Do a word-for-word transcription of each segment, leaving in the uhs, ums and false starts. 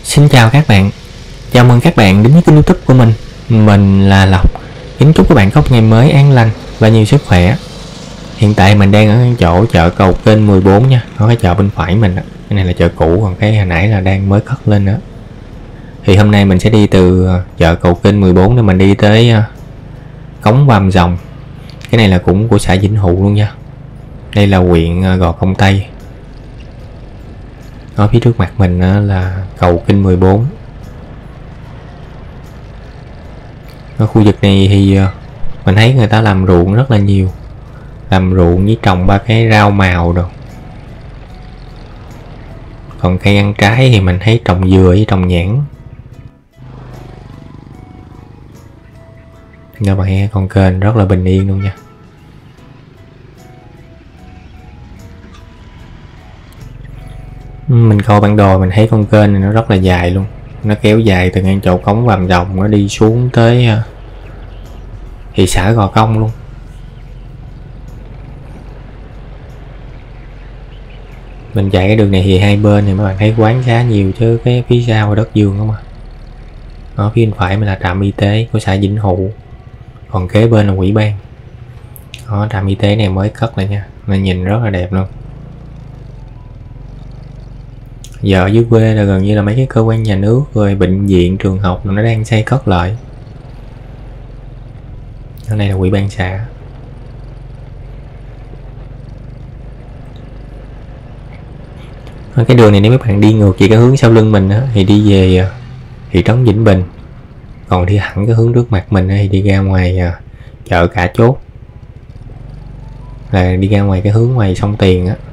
Xin chào các bạn, chào mừng các bạn đến với kênh YouTube của mình. Mình là Lộc. Kính chúc các bạn có một ngày mới an lành và nhiều sức khỏe. Hiện tại mình đang ở chỗ chợ Cầu Kênh mười bốn nha, có cái chợ bên phải mình đó. Cái này là chợ cũ, còn cái hồi nãy là đang mới cất lên nữa. Thì hôm nay mình sẽ đi từ chợ Cầu Kênh mười bốn để mình đi tới cống Vàm Rồng. Cái này là cũng của xã Vĩnh Hụ luôn nha. Đây là huyện Gò Công Tây. Ở phía trước mặt mình là cầu Kinh mười bốn. Ở khu vực này thì mình thấy người ta làm ruộng rất là nhiều, làm ruộng với trồng ba cái rau màu rồi. Còn cây ăn trái thì mình thấy trồng dừa với trồng nhãn. Các bạn nghe con kênh rất là bình yên luôn nha. Mình coi bản đồ mình thấy con kênh này nó rất là dài luôn, nó kéo dài từ ngang chỗ cống Vàm Rồng nó đi xuống tới thị xã Gò Công luôn. Mình chạy cái đường này thì hai bên thì mấy bạn thấy quán xá nhiều, chứ cái phía sau đất vườn không à. Ở phía bên phải mình là trạm y tế của xã Vĩnh Hụ, còn kế bên là ủy ban. Đó, trạm y tế này mới cất lại nha, nên nhìn rất là đẹp luôn. Giờ ở dưới quê là gần như là mấy cái cơ quan nhà nước rồi bệnh viện trường học nó đang xây cất lại. Ở đây là ủy ban xã. Ở cái đường này nếu mấy bạn đi ngược về cái hướng sau lưng mình á, thì đi về thị trấn Vĩnh Bình, còn đi thẳng cái hướng trước mặt mình thì đi ra ngoài chợ Cả Chốt, là đi ra ngoài cái hướng ngoài sông Tiền á.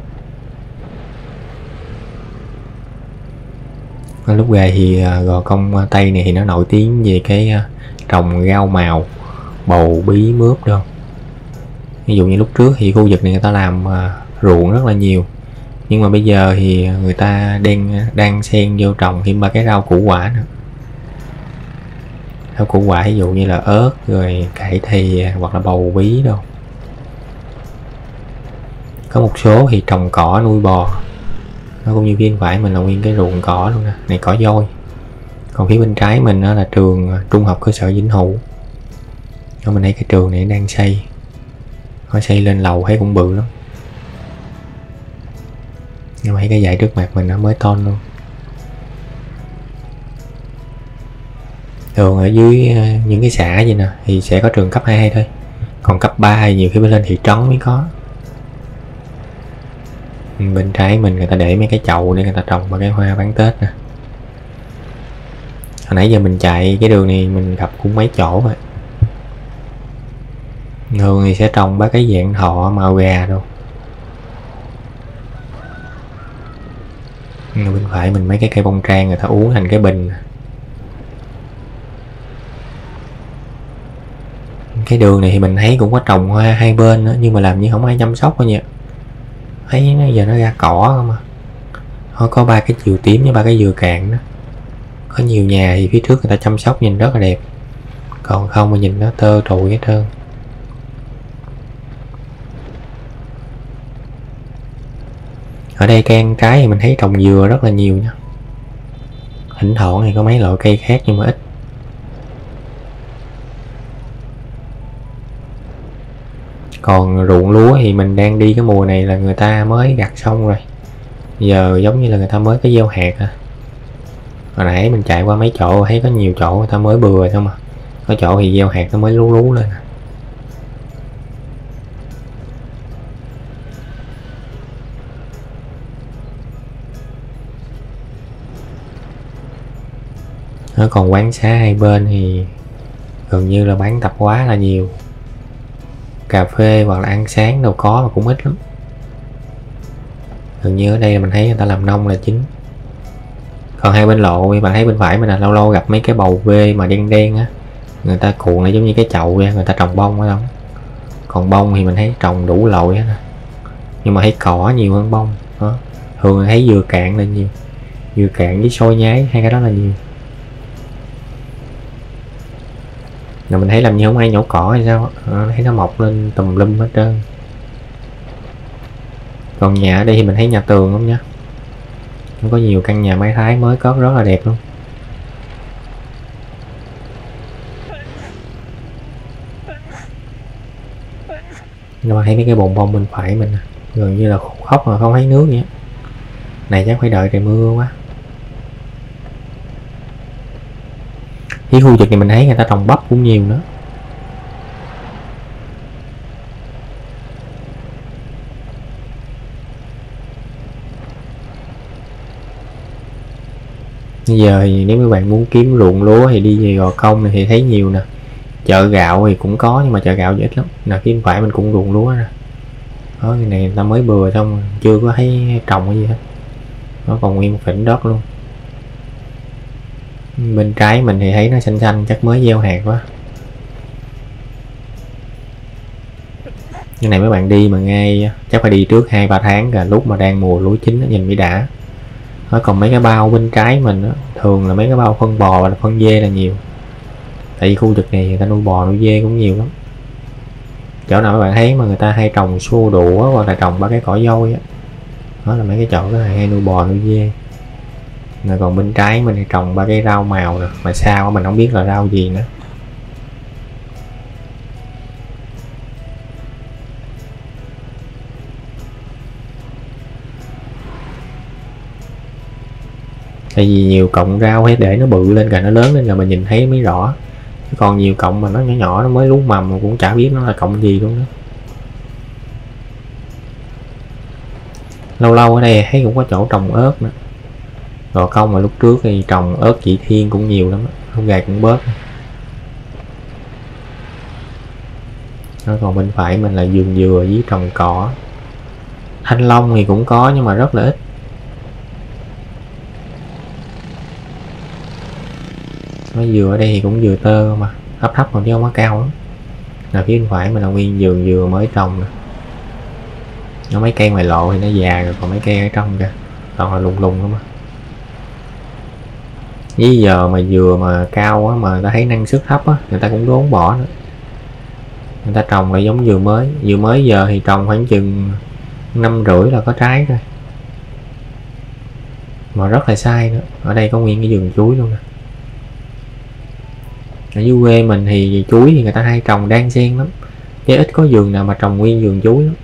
Lúc ra thì Gò Công Tây này thì nó nổi tiếng về cái trồng rau màu, bầu bí mướp đâu. Ví dụ như lúc trước thì khu vực này người ta làm ruộng rất là nhiều, nhưng mà bây giờ thì người ta đang đang xen vô trồng thêm ba cái rau củ quả nữa. Rau củ quả ví dụ như là ớt rồi cải thì hoặc là bầu bí đâu. Có một số thì trồng cỏ nuôi bò. Nó cũng như phía bên phải mình là nguyên cái ruộng cỏ luôn nè, này cỏ dôi. Còn phía bên trái mình đó là trường trung học cơ sở Vĩnh Hụ. Đó, mình thấy cái trường này đang xây, nó xây lên lầu thấy cũng bự lắm. Nhưng mà thấy cái dãy trước mặt mình nó mới ton luôn. Thường ở dưới những cái xã vậy nè thì sẽ có trường cấp hai thôi, còn cấp ba thì nhiều khi mới lên thị trấn mới có. Bên trái mình người ta để mấy cái chậu để người ta trồng ba cái hoa bán Tết nè. Hồi nãy giờ mình chạy cái đường này mình gặp cũng mấy chỗ rồi. Thường thì sẽ trồng ba cái dạng thọ màu gà đâu. Bên phải mình mấy cái cây bông trang người ta uống thành cái bình. Cái đường này thì mình thấy cũng có trồng hoa hai bên nữa, nhưng mà làm như không ai chăm sóc thôi nha. Thấy giờ nó ra cỏ không à. Nó có ba cái dừa tím với ba cái dừa cạn đó. Có nhiều nhà thì phía trước người ta chăm sóc nhìn rất là đẹp, còn không mà nhìn nó tơ trụi hết trơn. Ở đây cây ăn trái thì mình thấy trồng dừa rất là nhiều nha. Thỉnh thoảng thì có mấy loại cây khác nhưng mà ít. Còn ruộng lúa thì mình đang đi cái mùa này là người ta mới gặt xong rồi, giờ giống như là người ta mới có gieo hạt à. Hồi nãy mình chạy qua mấy chỗ thấy có nhiều chỗ người ta mới bừa thôi mà, có chỗ thì gieo hạt nó mới lú lú lên. Nó còn quán xá hai bên thì gần như là bán tạp hóa là nhiều, cà phê hoặc là ăn sáng đâu có mà cũng ít lắm. Gần như ở đây mình thấy người ta làm nông là chính. Còn hai bên lộ bạn thấy bên phải mình là lâu lâu gặp mấy cái bầu bê mà đen đen á, người ta cuộn lại giống như cái chậu ra, người ta trồng bông ở đó. Còn bông thì mình thấy trồng đủ loại á, nhưng mà thấy cỏ nhiều hơn bông đó. Thường thấy dừa cạn là nhiều, dừa cạn với xôi nhái, hai cái đó là nhiều. Là mình thấy làm như không ai nhổ cỏ hay sao à, thấy nó mọc lên tùm lum hết trơn. Còn nhà ở đây thì mình thấy nhà tường không nha, Có nhiều căn nhà máy Thái mới cất rất là đẹp luôn. Nhưng mà thấy mấy cái bồn bông bên phải mình gần như là khóc mà không thấy nước vậy. Này chắc phải đợi trời mưa quá. Cái khu vực này mình thấy người ta trồng bắp cũng nhiều nữa. Bây giờ thì nếu các bạn muốn kiếm ruộng lúa thì đi về Gò Công này thì thấy nhiều nè. Chợ gạo thì cũng có nhưng mà chợ gạo ít lắm. Là phía phải mình cũng ruộng lúa nè. Đó, cái này người ta mới bừa xong chưa có thấy trồng cái gì hết. Nó còn nguyên một phỉnh đất luôn. Bên trái mình thì thấy nó xanh xanh chắc mới gieo hạt quá. Cái này mấy bạn đi mà ngay chắc phải đi trước hai ba tháng cả lúc mà đang mùa lúa chín nhìn mới đã. Đó, còn mấy cái bao bên trái mình đó, thường là mấy cái bao phân bò và phân dê là nhiều. Tại vì khu vực này người ta nuôi bò nuôi dê cũng nhiều lắm. Chỗ nào các bạn thấy mà người ta hay trồng xô đũa hoặc là trồng ba cái cỏ dôi á, đó là mấy cái chỗ đó hay nuôi bò nuôi dê. Rồi còn bên trái mình thì trồng ba cái rau màu nè, mà sao mình không biết là rau gì nữa. Tại vì nhiều cọng rau hay để nó bự lên cả nó lớn lên là mình nhìn thấy mới rõ. Còn nhiều cọng mà nó nhỏ nhỏ nó mới lú mầm mà cũng chả biết nó là cọng gì luôn đó. Lâu lâu ở đây thấy cũng có chỗ trồng ớt nữa. Gò Công mà lúc trước thì trồng ớt Chị Thiên cũng nhiều lắm, không gà cũng bớt. Đó, còn bên phải mình là vườn dừa với trồng cỏ. Thanh long thì cũng có nhưng mà rất là ít. Nó dừa ở đây thì cũng dừa tơ mà thấp thấp còn chứ không có cao lắm. Là phía bên phải mình là nguyên vườn dừa mới trồng nè. Nó mấy cây ngoài lộ thì nó già rồi, còn mấy cây ở trong kìa toàn là lùng lùng lắm mà. Với giờ mà dừa mà cao á, mà người ta thấy năng suất thấp á, người ta cũng đốn bỏ nữa. Người ta trồng lại giống dừa mới. Dừa mới giờ thì trồng khoảng chừng năm rưỡi là có trái rồi, mà rất là sai nữa. Ở đây có nguyên cái vườn chuối luôn nè. Ở dưới quê mình thì chuối thì người ta hay trồng đan xen lắm, chứ ít có vườn nào mà trồng nguyên vườn chuối lắm.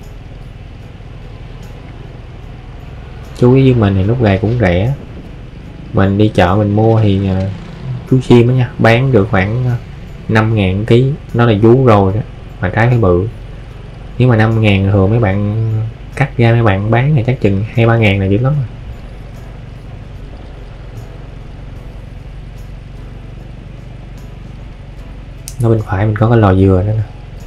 Chuối với mình thì lúc này cũng rẻ. Mình đi chợ mình mua thì uh, chú Sim đó nha, bán được khoảng năm ngàn ký. Nó là vú rồi đó, mà trái phải bự. Nếu mà năm ngàn thường mấy bạn cắt ra mấy bạn bán thì chắc chừng hai ba ngàn là dữ lắm rồi. Nó bên phải mình có cái lò dừa đó nè.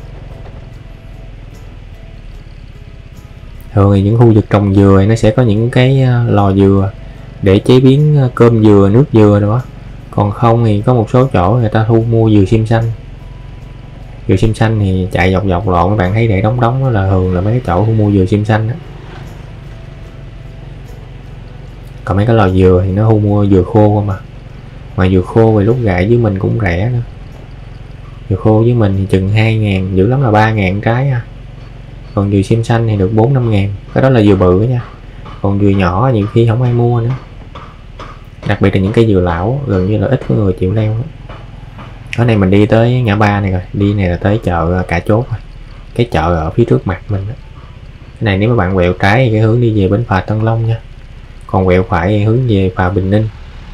Thường thì những khu vực trồng dừa nó sẽ có những cái lò dừa để chế biến cơm dừa, nước dừa đó. Còn không thì có một số chỗ người ta thu mua dừa sim xanh. Dừa sim xanh thì chạy dọc dọc lộn, các bạn thấy để đóng đóng đó là thường là mấy cái chỗ thu mua dừa sim xanh đó. Còn mấy cái lò dừa thì nó thu mua dừa khô không mà. Mà dừa khô thì lúc gại với mình cũng rẻ nữa. Dừa khô với mình thì chừng hai ngàn, dữ lắm là ba ngàn trái à. Còn dừa sim xanh thì được bốn năm ngàn. Cái đó là dừa bự nha. Còn dừa nhỏ nhiều khi không ai mua nữa. Đặc biệt là những cái dừa lão gần như là ít có người chịu leo. Ở này mình đi tới ngã ba này rồi. Đi này là tới chợ Cả Chốt rồi. Cái chợ ở phía trước mặt mình đó. Cái này nếu mà bạn quẹo trái thì cái hướng đi về bến phà Tân Long nha. Còn quẹo phải thì hướng về phà Bình Ninh.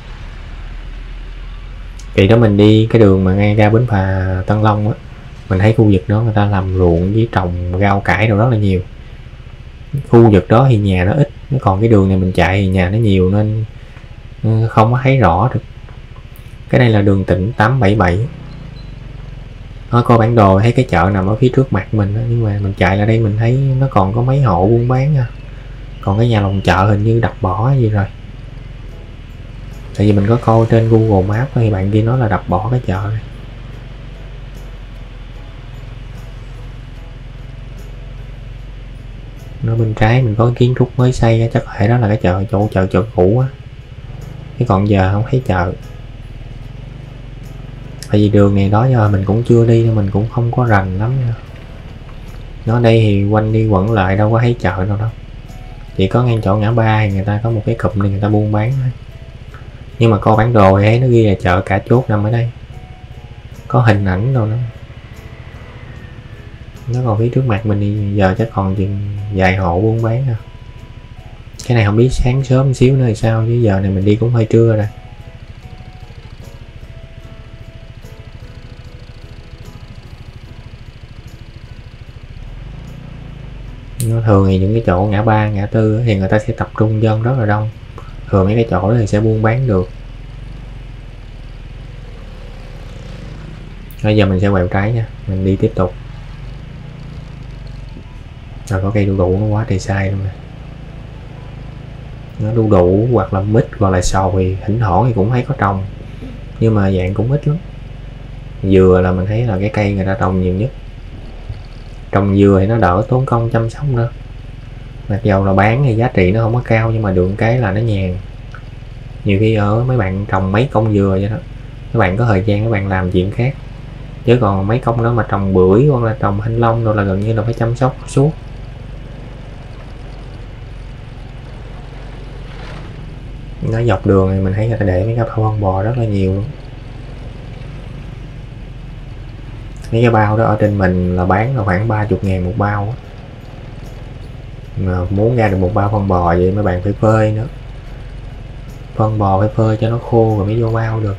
Thì đó mình đi cái đường mà ngay ra bến phà Tân Long á, mình thấy khu vực đó người ta làm ruộng với trồng rau cải đâu rất là nhiều. Khu vực đó thì nhà nó ít, còn cái đường này mình chạy thì nhà nó nhiều nên không có thấy rõ được. Cái này là đường tỉnh tám bảy bảy. Nó coi bản đồ thấy cái chợ nằm ở phía trước mặt mình đó, nhưng mà mình chạy lại đây mình thấy nó còn có mấy hộ buôn bán nha. Còn cái nhà lòng chợ hình như đập bỏ gì rồi. Tại vì mình có coi trên Google Maps thì bạn kia nói là đập bỏ cái chợ này. Nó bên trái mình có kiến trúc mới xây, chắc có thể đó là cái chợ chỗ chợ chợ cũ á. Cái còn giờ không thấy chợ. Tại vì đường này đó giờ mình cũng chưa đi nên mình cũng không có rành lắm nha. Nó đây thì quanh đi quẩn lại đâu có thấy chợ đâu đâu. Chỉ có ngay chỗ ngã ba thì người ta có một cái cụm để người ta buôn bán thôi. Nhưng mà coi bản đồ thì thấy nó ghi là chợ Cả Chốt nằm ở đây, có hình ảnh đâu nữa. Nó còn phía trước mặt mình thì giờ chắc còn chừng vài hộ buôn bán à. Cái này không biết sáng sớm xíu nữa thì sao, chứ giờ này mình đi cũng hơi trưa rồi. Nó thường thì những cái chỗ ngã ba ngã tư thì người ta sẽ tập trung dân rất là đông, thường mấy cái chỗ đó thì sẽ buôn bán được. Bây giờ mình sẽ quẹo trái nha, mình đi tiếp tục. Rồi có cây đu đủ nó quá trời sai luôn nè. Nó đu đủ hoặc là mít hoặc là sầu thì thỉnh thoảng thì cũng thấy có trồng, nhưng mà dạng cũng ít lắm. Dừa là mình thấy là cái cây người ta trồng nhiều nhất. Trồng dừa thì nó đỡ tốn công chăm sóc nữa, mặc dầu là bán thì giá trị nó không có cao, nhưng mà được cái là nó nhàn. Nhiều khi ở mấy bạn trồng mấy công dừa vậy đó, các bạn có thời gian các bạn làm chuyện khác, chứ còn mấy công đó mà trồng bưởi hoặc là trồng thanh long rồi là gần như là phải chăm sóc suốt. Nó dọc đường thì mình thấy người ta để mấy cái bao phân bò rất là nhiều luôn. Mấy cái bao đó ở trên mình là bán là khoảng ba mươi ngàn một bao. Mà muốn ra được một bao phân bò vậy mấy bạn phải phơi nữa. Phân bò phải phơi cho nó khô rồi mới vô bao được.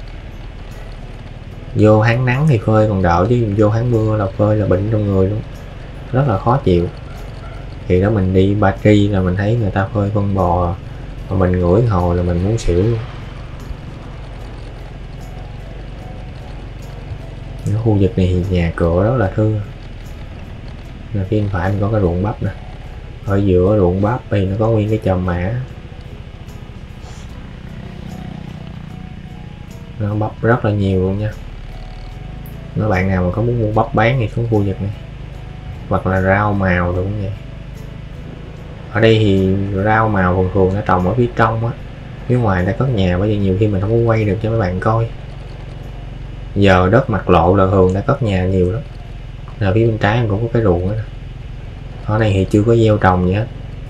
Vô tháng nắng thì phơi còn đỡ, chứ vô tháng mưa là phơi là bệnh trong người luôn, rất là khó chịu. Thì đó mình đi Ba Tri là mình thấy người ta phơi phân bò mà mình ngửi hồi là mình muốn xỉu luôn. Cái khu vực này thì nhà cửa rất là thưa. Là phía bên phải mình có cái ruộng bắp nè, ở giữa ruộng bắp thì nó có nguyên cái chòm mã, nó bắp rất là nhiều luôn nha. Nếu bạn nào mà có muốn mua bắp bán thì xuống khu vực này, hoặc là rau màu rồi cũng vậy. Ở đây thì rau màu thường thường nó trồng ở phía trong á, phía ngoài đã cất nhà, bởi vì nhiều khi mình không có quay được cho mấy bạn coi. Giờ đất mặt lộ là thường đã cất nhà nhiều lắm. Là phía bên trái cũng có cái ruộng đó. Ở này thì chưa có gieo trồng gì hết.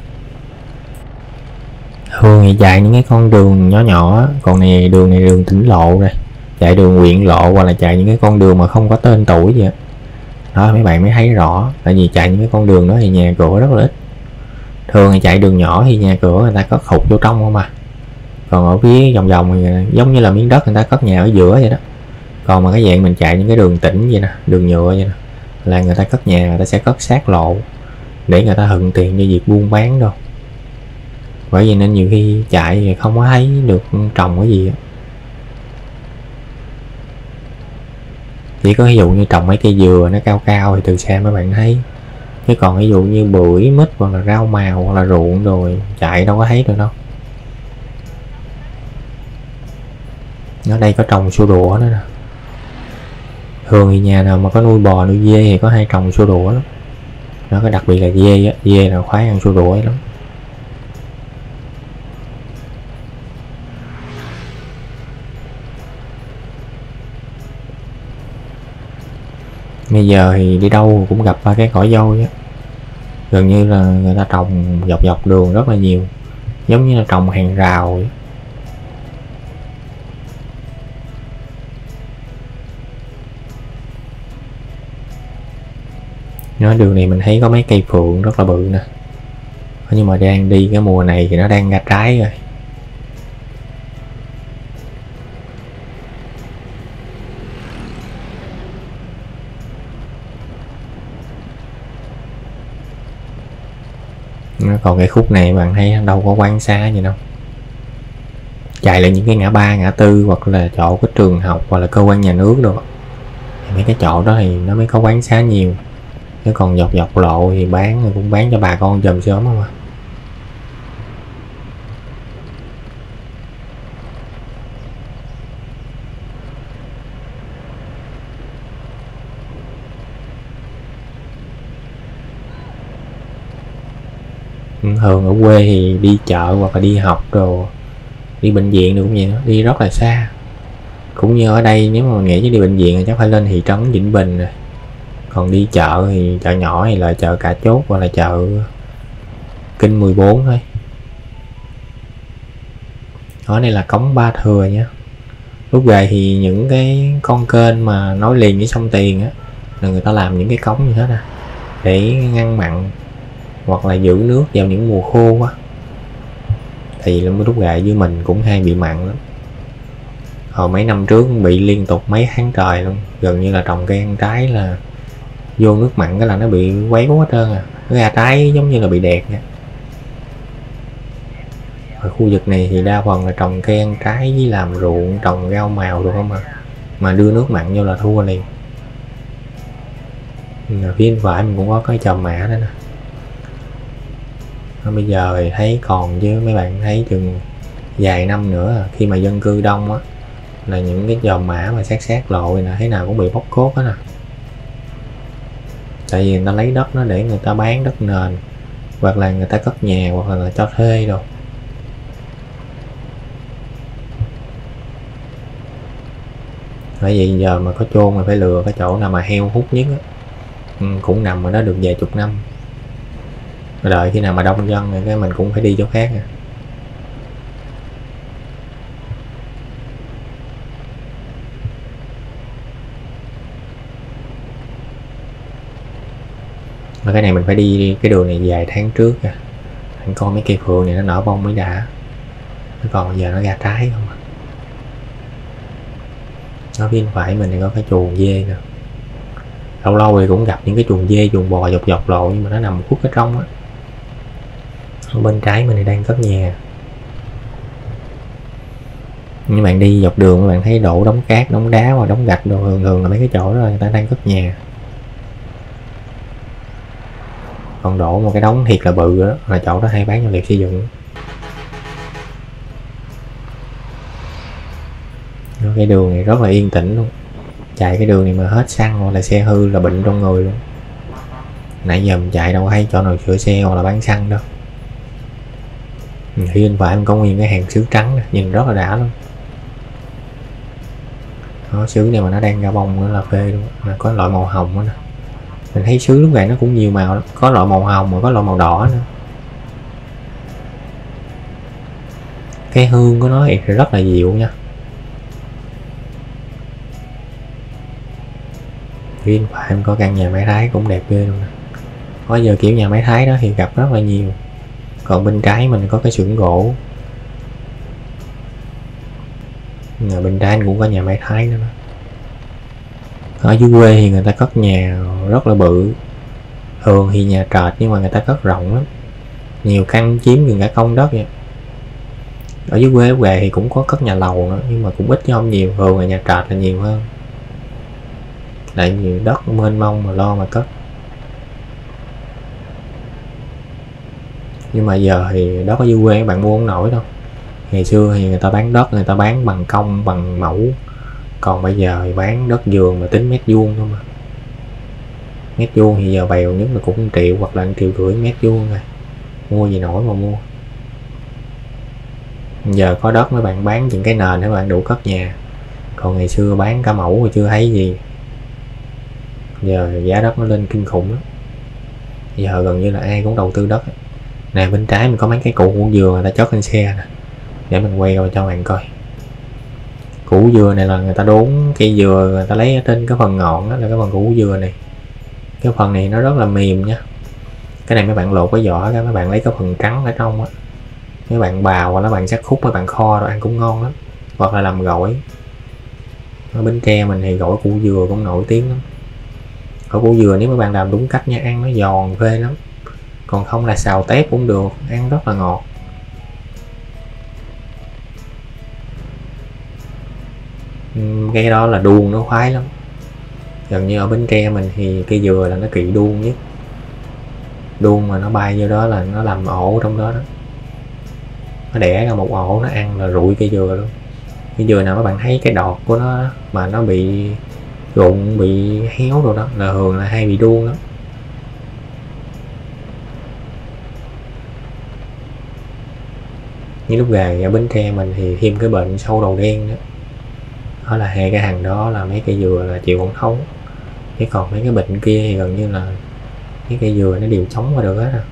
Thường thì chạy những cái con đường nhỏ nhỏ, còn này đường này đường tỉnh lộ rồi, chạy đường huyện lộ hoặc là chạy những cái con đường mà không có tên tuổi gì hết. Đó mấy bạn mới thấy rõ, tại vì chạy những cái con đường đó thì nhà cửa rất là ít. Thường thì chạy đường nhỏ thì nhà cửa người ta cất hụt vô trong không à. Còn ở phía vòng vòng thì giống như là miếng đất người ta cất nhà ở giữa vậy đó. Còn mà cái dạng mình chạy những cái đường tỉnh vậy nè, đường nhựa vậy nè, là người ta cất nhà, người ta sẽ cất sát lộ để người ta thuận tiện cho việc buôn bán đâu. Bởi vì nên nhiều khi chạy thì không có thấy được trồng cái gì. Chỉ có ví dụ như trồng mấy cây dừa nó cao cao thì từ xa mấy bạn thấy, chứ còn ví dụ như bưởi mít hoặc là rau màu hoặc là ruộng rồi chạy đâu có thấy được đâu. Ở đây có trồng sua đũa nữa nè. Thường thì nhà nào mà có nuôi bò nuôi dê thì có hay trồng sua đũa lắm. Nó có đặc biệt là dê á, dê là khoái ăn sua đũa lắm. Bây giờ thì đi đâu cũng gặp ba cái cỏ dâu á. Gần như là người ta trồng dọc dọc đường rất là nhiều, giống như là trồng hàng rào vậy. Nói đường này mình thấy có mấy cây phượng rất là bự nè, nhưng mà đang đi cái mùa này thì nó đang ra trái rồi. Còn cái khúc này bạn thấy đâu có quán xá gì đâu, chạy lại những cái ngã ba ngã tư hoặc là chỗ cái trường học hoặc là cơ quan nhà nước đâu, mấy cái chỗ đó thì nó mới có quán xá nhiều. Chứ còn dọc dọc lộ thì bán thì cũng bán cho bà con chòm sớm không à. Thường ở quê thì đi chợ hoặc là đi học rồi đi bệnh viện được cũng vậy đó, đi rất là xa. Cũng như ở đây nếu mà mình nghĩ chứ đi bệnh viện thì chắc phải lên thị trấn Vĩnh Bình rồi. Còn đi chợ thì chợ nhỏ thì là chợ Cả Chốt hoặc là chợ Kinh mười bốn thôi. Ở đây là cống Ba Thừa nhé. Lúc về thì những cái con kênh mà nối liền với sông Tiền á là người ta làm những cái cống như thế này để ngăn mặn hoặc là giữ nước vào những mùa khô quá. Thì lúc về với mình cũng hay bị mặn lắm. Hồi mấy năm trước bị liên tục mấy tháng trời luôn, gần như là trồng cây ăn trái là vô nước mặn cái là nó bị quéo hết trơn à, nó ra trái giống như là bị đẹt nha. Ở khu vực này thì đa phần là trồng cây ăn trái với làm ruộng, trồng rau màu được không à, mà đưa nước mặn vô là thua liền. Ở phía bên phải mình cũng có cái chòm mã đó nè. Bây giờ thì thấy còn, chứ mấy bạn thấy chừng vài năm nữa khi mà dân cư đông á là những cái chòm mã mà sát sát lộ này là thế nào cũng bị bóc cốt hết nè. Tại vì người ta lấy đất nó để người ta bán đất nền, hoặc là người ta cất nhà, hoặc là cho thuê rồi. Bởi vậy giờ mà có chôn mà phải lừa cái chỗ nào mà heo hút nhất á. Ừ, cũng nằm ở đó được vài chục năm. Đợi khi nào mà đông dân thì cái mình cũng phải đi chỗ khác nè. Và cái này mình phải đi cái đường này vài tháng trước kìa. Anh coi mấy cây phượng này nó nở bông mới đã. Nó còn giờ nó ra trái không à. Ở bên phải mình thì có cái chuồng dê nè. Lâu lâu thì cũng gặp những cái chuồng dê, chuồng bò dọc dọc lộ, nhưng mà nó nằm khuất ở trong á. Ở bên trái mình thì đang cất nhà. Nhưng bạn đi dọc đường các bạn thấy đổ đống cát, đống đá và đống gạch đồ, thường thường là mấy cái chỗ đó là người ta đang cất nhà. Còn đổ một cái đống thiệt là bự đó là chỗ đó hay bán vật liệu xây dựng. Cái đường này rất là yên tĩnh luôn. Chạy cái đường này mà hết xăng hoặc là xe hư là bệnh trong người luôn. Nãy giờ mình chạy đâu hay chỗ nào sửa xe hoặc là bán xăng đâu. Phía bên phải mình có nguyên cái hàng sứ trắng này, nhìn rất là đã luôn. Đó, sứ này mà nó đang ra bông nữa là phê luôn. Mà có loại màu hồng nữa nè. Mình thấy sứ lúc này nó cũng nhiều màu lắm. Có loại màu hồng mà có loại màu đỏ nữa. Cái hương của nó thì rất là dịu nha. Phía bên phải em có căn nhà máy Thái cũng đẹp ghê luôn nè. Có giờ kiểu nhà máy Thái đó thì gặp rất là nhiều. Còn bên trái mình có cái xưởng gỗ. Nhà bên trái cũng có nhà máy Thái nữa. Ở dưới quê thì người ta cất nhà rất là bự. Thường thì nhà trệt nhưng mà người ta cất rộng lắm. Nhiều căn chiếm gần cả công đất vậy. Ở dưới quê về thì cũng có cất nhà lầu nữa, nhưng mà cũng ít chứ không nhiều. Thường là nhà trệt là nhiều hơn. Tại vì đất mênh mông mà lo mà cất. Nhưng mà giờ thì đất ở dưới quê bạn mua không nổi đâu. Ngày xưa thì người ta bán đất, người ta bán bằng công, bằng mẫu. Còn bây giờ thì bán đất vườn mà tính mét vuông thôi mà. Mét vuông thì giờ bèo nhất là cũng một triệu hoặc là một triệu rưỡi mét vuông rồi. Mua gì nổi mà mua. Giờ có đất mấy bạn bán những cái nền để bạn đủ cất nhà. Còn ngày xưa bán cả mẫu thì chưa thấy gì. Giờ giá đất nó lên kinh khủng lắm. Giờ gần như là ai cũng đầu tư đất. Nè bên trái mình có mấy cái củ củ dừa người ta chót lên xe nè. Để mình quay qua cho bạn coi. Củ dừa này là người ta đốn cây dừa, người ta lấy ở trên cái phần ngọn đó là cái phần củ dừa này. Cái phần này nó rất là mềm nha. Cái này mấy bạn lột cái vỏ ra, mấy bạn lấy cái phần trắng ở trong á. Mấy bạn bào hoặc là bạn sắc khúc, mấy bạn kho rồi ăn cũng ngon lắm. Hoặc là làm gỏi. Ở Bến Tre mình thì gỏi củ dừa cũng nổi tiếng lắm. Gỏi củ dừa nếu mấy bạn làm đúng cách nha, ăn nó giòn phê lắm. Còn không là xào tép cũng được, ăn rất là ngọt. Cái đó là đuông nó khoái lắm. Gần như ở Bến Tre mình thì cây dừa là nó kỵ đuông nhất. Đuông mà nó bay vô đó là nó làm ổ trong đó đó. Nó đẻ ra một ổ, nó ăn là rụi cây dừa luôn. Cây dừa nào các bạn thấy cái đọt của nó mà nó bị rụng, bị héo rồi đó là thường là hay bị đuông lắm. Như lúc gà ở Bến Tre mình thì thêm cái bệnh sâu đầu đen đó. Đó là hai cái hàng đó là mấy cây dừa là chịu không thấu. Chứ còn mấy cái bệnh kia thì gần như là mấy cây dừa nó đều chống qua được hết à.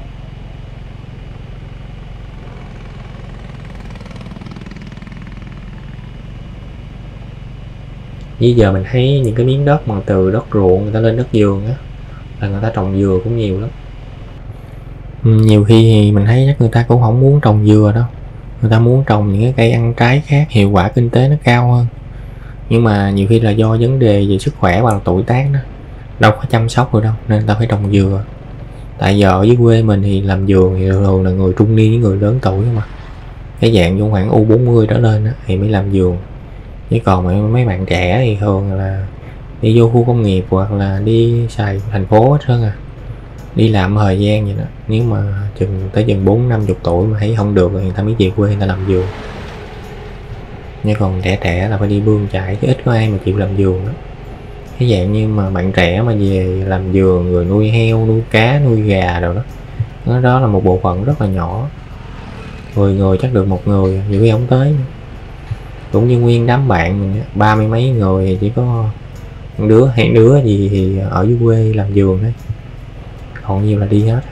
Bây giờ mình thấy những cái miếng đất mà từ đất ruộng người ta lên đất vườn á, là người ta trồng dừa cũng nhiều lắm. Nhiều khi thì mình thấy chắc người ta cũng không muốn trồng dừa đâu, người ta muốn trồng những cái cây ăn trái khác, hiệu quả kinh tế nó cao hơn. Nhưng mà nhiều khi là do vấn đề về sức khỏe và tuổi tác đó, đâu có chăm sóc được đâu, nên người ta phải trồng dừa. Tại giờ ở dưới quê mình thì làm vườn thì thường là người trung niên với người lớn tuổi mà, cái dạng trong khoảng u bốn mươi trở lên đó, thì mới làm vườn. Chứ còn mấy, mấy bạn trẻ thì thường là đi vô khu công nghiệp hoặc là đi xài thành phố hết trơn à, đi làm thời gian vậy đó. Nếu mà chừng tới chừng bốn năm chục tuổi mà thấy không được thì người ta mới về quê người ta làm vườn. Nhưng còn trẻ trẻ là phải đi bươn chải, chứ ít có ai mà chịu làm vườn đó. Cái dạng như mà bạn trẻ mà về làm vườn rồi nuôi heo, nuôi cá, nuôi gà rồi đó, đó, đó là một bộ phận rất là nhỏ. Mười người chắc được một người, nhiều khi không tới nữa. Cũng như nguyên đám bạn mình ba mươi mấy người thì chỉ có một đứa hay đứa gì thì ở dưới quê làm vườn thôi, còn nhiều là đi hết.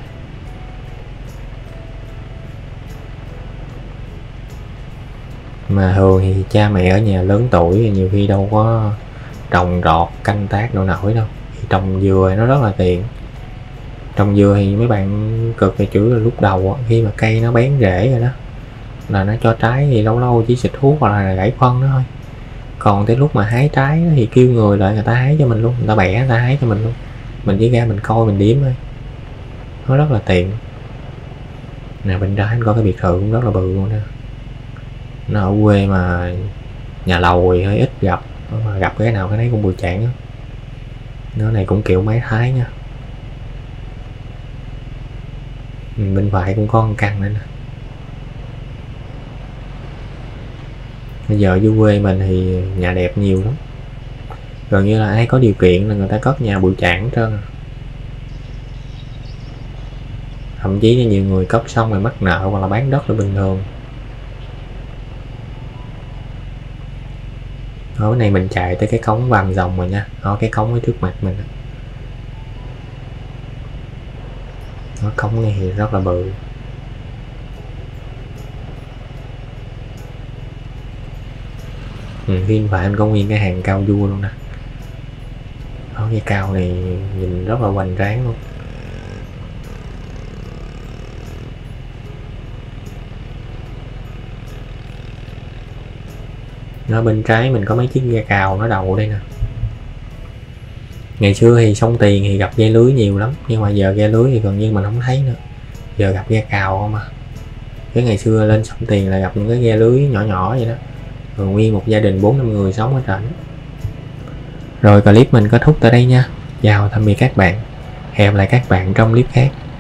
Mà thường thì cha mẹ ở nhà lớn tuổi thì nhiều khi đâu có trồng trọt canh tác đâu nổi đâu, thì trồng dừa nó rất là tiện. Trồng dừa thì mấy bạn cực thì chữ là lúc đầu khi mà cây nó bén rễ rồi đó là nó cho trái, thì lâu lâu chỉ xịt thuốc hoặc là gãy phân đó thôi. Còn tới lúc mà hái trái thì kêu người lại người ta hái cho mình luôn, người ta bẻ người ta hái cho mình luôn, mình chỉ ra mình coi mình điếm thôi, nó rất là tiện. Nè bên trái có cái biệt thự cũng rất là bự luôn đó, nó ở quê mà nhà lầu thì hơi ít gặp, mà gặp cái nào cái đấy cũng bự chản. Nó này cũng kiểu máy Thái nha. Bên phải cũng có một căn nữa nè. Bây giờ dưới quê mình thì nhà đẹp nhiều lắm, gần như là ai có điều kiện là người ta cất nhà bự chản trơn. Thậm chí là nhiều người cất xong rồi mắc nợ hoặc là bán đất là bình thường. Ở cái này mình chạy tới cái cống vàm rồng rồi nha, ở cái cống ở trước mặt mình. Nó cống này thì rất là bự. Ừ, bên phải anh có nguyên cái hàng cao vua luôn nè. Ở cái cao này nhìn rất là hoành tráng luôn. Ở bên trái mình có mấy chiếc ghe cào nó đậu đây nè. Ngày xưa thì sông Tiền thì gặp ghe lưới nhiều lắm, nhưng mà giờ ghe lưới thì gần như mình không thấy nữa, giờ gặp ghe cào không à. Cái ngày xưa lên sông Tiền là gặp những cái ghe lưới nhỏ nhỏ vậy đó, rồi nguyên một gia đình bốn năm người sống ở trển. Rồi clip mình kết thúc tại đây nha. Chào tạm biệt các bạn, hẹn gặp lại các bạn trong clip khác.